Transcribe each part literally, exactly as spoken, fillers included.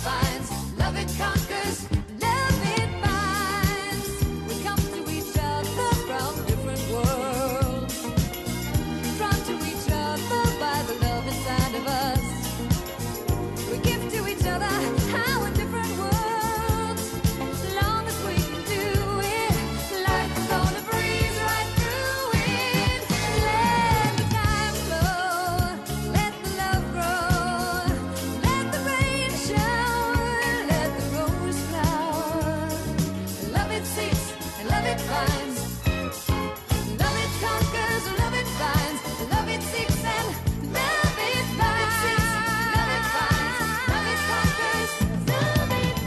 finds, love it conquers, love it binds. We come to each other from different worlds, drawn to each other by the love inside of us. We give to each other our different worlds, long as we can do it, like the gonna breeze right through it. Let the time flow, let the love grow, let the rain shower, let the rose flower. Love it seeks and love it finds, love it conquers, love it finds, love it seeks and love it finds, love it finds, love it conquers, love it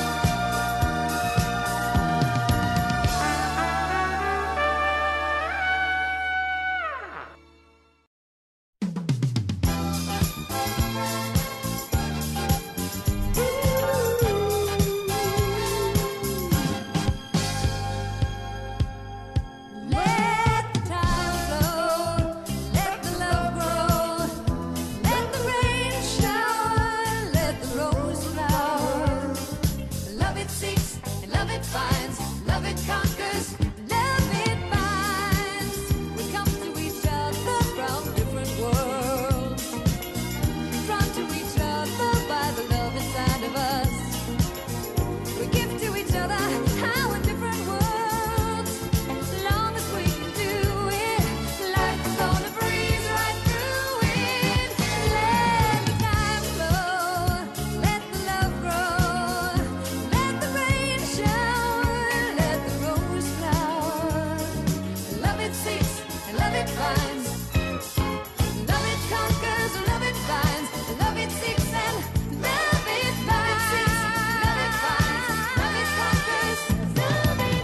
Let the time flow, let the love grow, let the rain shower, let the rose flower. Love it seeks and love it finds, love it conquers, love it binds. We come to each other from different worlds, drawn to each other by the love inside of us. We give to each other our different worlds, long as we can do it, like the gonna breeze right through it. Let the time flow, let the love grow, let the rain shower, let the rose flower. Love it seeks and love it finds, love it conquers, love it finds, love it seeks and love it binds, love it finds, love it conquers, love it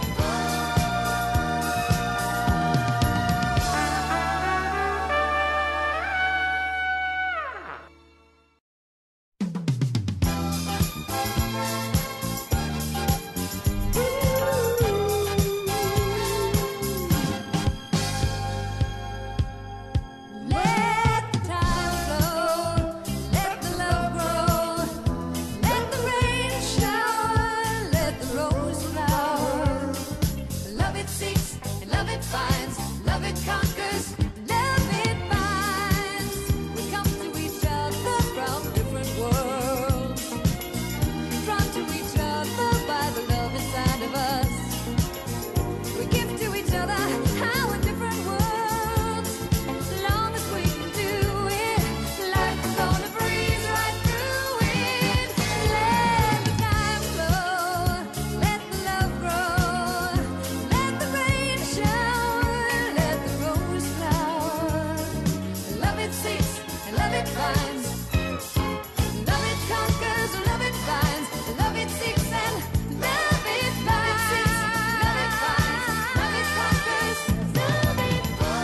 Let the time flow, let the love grow, let the rain shower, let the rose flower. Love it seeks and love it finds, love it conquers, love it binds. We come to each other from different worlds, drawn to each other by the love inside of us. We give to each other our different worlds, long as we can do it, like the gonna breeze right through it. Let the time flow, let the love grow, let the rain shower, let the rose flower. Love it seeks and love it finds, love it conquers, love it finds, love it seeks and love it binds, love it finds, love it conquers, love it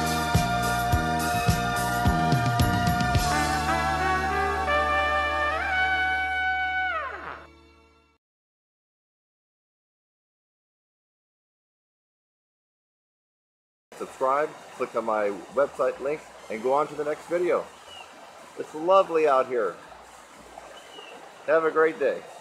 Subscribe, click on my website link, and go on to the next video. It's lovely out here. Have a great day.